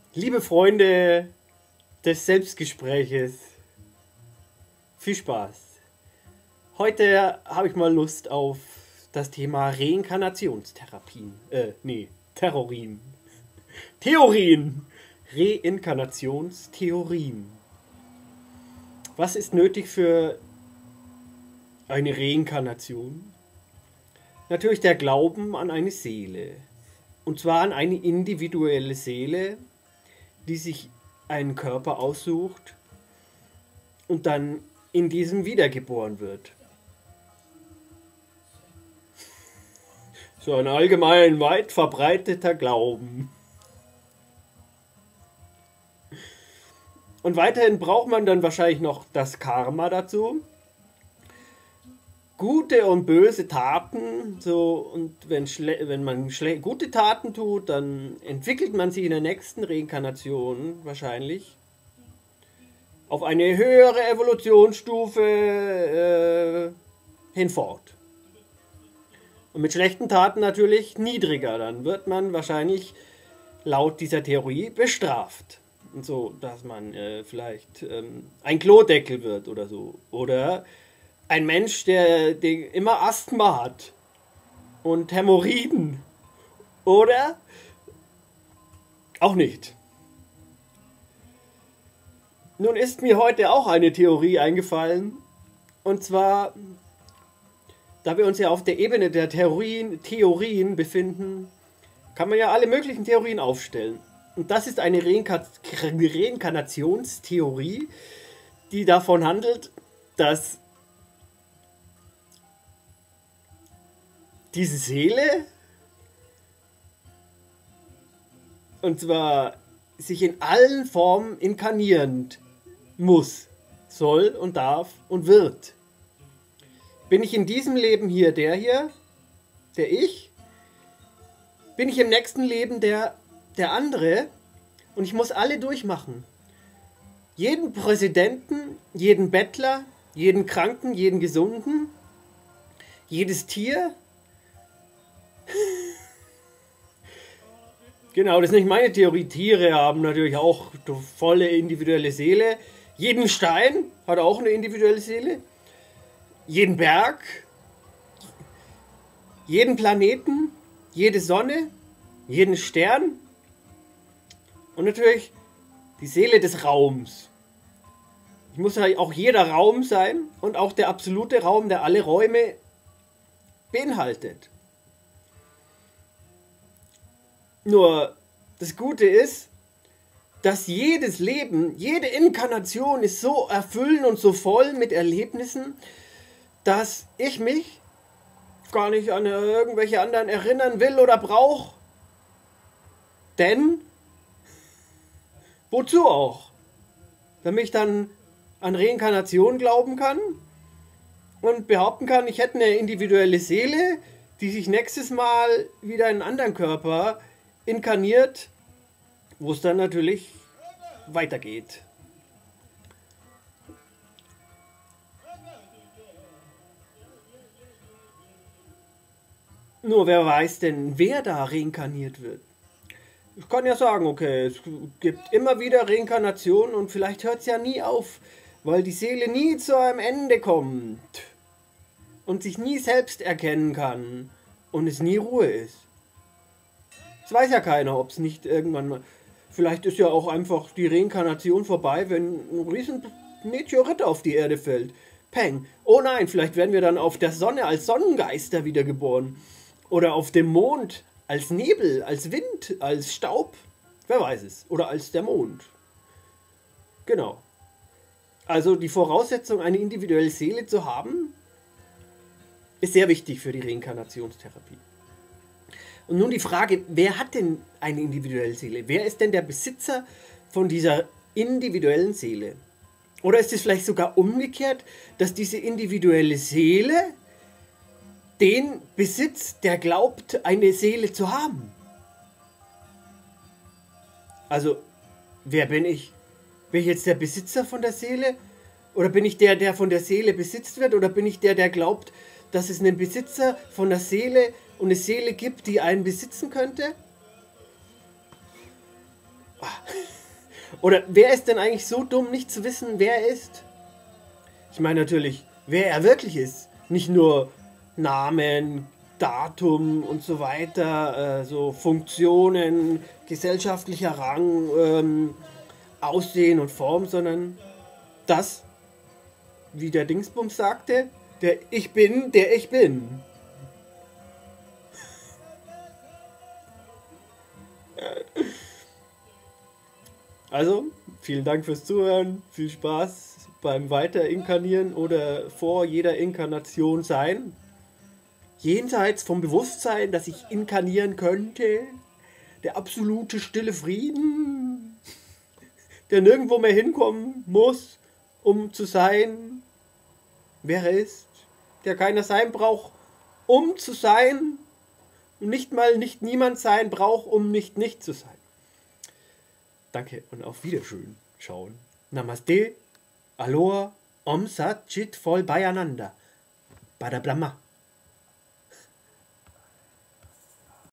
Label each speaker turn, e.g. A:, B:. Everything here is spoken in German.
A: Liebe Freunde des Selbstgespräches, viel Spaß. Heute habe ich mal Lust auf das Thema Reinkarnationstherapien. Terrorien. Theorien. Reinkarnationstheorien. Was ist nötig für eine Reinkarnation? Natürlich der Glauben an eine Seele. Und zwar an eine individuelle Seele, die sich einen Körper aussucht und dann in diesem wiedergeboren wird. So ein allgemein weit verbreiteter Glauben. Und weiterhin braucht man dann wahrscheinlich noch das Karma dazu. Gute und böse Taten, so, und wenn man gute Taten tut, dann entwickelt man sich in der nächsten Reinkarnation wahrscheinlich auf eine höhere Evolutionsstufe hinfort. Und mit schlechten Taten natürlich niedriger, dann wird man wahrscheinlich laut dieser Theorie bestraft. Und so, dass man vielleicht ein Klodeckel wird oder so. Oder ein Mensch, der immer Asthma hat und Hämorrhoiden. Oder auch nicht. Nun ist mir heute auch eine Theorie eingefallen. Und zwar, da wir uns ja auf der Ebene der Theorien befinden, kann man ja alle möglichen Theorien aufstellen. Und das ist eine Reinkarnationstheorie, die davon handelt, dass diese Seele, und zwar sich in allen Formen inkarnierend muss, soll und darf und wird. Bin ich in diesem Leben hier, der ich? Bin ich im nächsten Leben der andere? Und ich muss alle durchmachen. Jeden Präsidenten, jeden Bettler, jeden Kranken, jeden Gesunden, jedes Tier. Genau, das ist nicht meine Theorie. Tiere haben natürlich auch eine volle individuelle Seele. Jeden Stein hat auch eine individuelle Seele. Jeden Berg, jeden Planeten, jede Sonne, jeden Stern und natürlich die Seele des Raums. Es muss ja auch jeder Raum sein und auch der absolute Raum, der alle Räume beinhaltet. Nur das Gute ist, dass jedes Leben, jede Inkarnation ist so erfüllend und so voll mit Erlebnissen, dass ich mich gar nicht an irgendwelche anderen erinnern will oder brauche. Denn, wozu auch? Damit ich dann an Reinkarnation glauben kann und behaupten kann, ich hätte eine individuelle Seele, die sich nächstes Mal wieder in einen anderen Körper inkarniert, wo es dann natürlich weitergeht. Nur wer weiß denn, wer da reinkarniert wird? Ich kann ja sagen, okay, es gibt immer wieder Reinkarnation und vielleicht hört es ja nie auf, weil die Seele nie zu einem Ende kommt und sich nie selbst erkennen kann und es nie Ruhe ist. Es weiß ja keiner, ob es nicht irgendwann mal... Vielleicht ist ja auch einfach die Reinkarnation vorbei, wenn ein riesen Meteorit auf die Erde fällt. Peng. Oh nein, vielleicht werden wir dann auf der Sonne als Sonnengeister wiedergeboren. Oder auf dem Mond als Nebel, als Wind, als Staub. Wer weiß es. Oder als der Mond. Genau. Also die Voraussetzung, eine individuelle Seele zu haben, ist sehr wichtig für die Reinkarnationstherapie. Und nun die Frage, wer hat denn eine individuelle Seele? Wer ist denn der Besitzer von dieser individuellen Seele? Oder ist es vielleicht sogar umgekehrt, dass diese individuelle Seele den besitzt, der glaubt, eine Seele zu haben? Also, wer bin ich? Bin ich jetzt der Besitzer von der Seele? Oder bin ich der, der von der Seele besitzt wird? Oder bin ich der, der glaubt, dass es einen Besitzer von der Seele und eine Seele gibt, die einen besitzen könnte? Oder wer ist denn eigentlich so dumm, nicht zu wissen, wer er ist? Ich meine natürlich, wer er wirklich ist. Nicht nur Namen, Datum und so weiter, so Funktionen, gesellschaftlicher Rang, Aussehen und Form, sondern das, wie der Dingsbums sagte, der Ich bin, der ich bin. Also, vielen Dank fürs Zuhören, viel Spaß beim Weiterinkarnieren oder vor jeder Inkarnation sein. Jenseits vom Bewusstsein, dass ich inkarnieren könnte, der absolute stille Frieden, der nirgendwo mehr hinkommen muss, um zu sein, wer er ist, der keiner sein braucht, um zu sein, und nicht mal nicht niemand sein braucht, um nicht zu sein. Danke und auf Wiedersehen. Schauen. Namaste, Aloha, Om Sat Chit voll beieinander. Badablama.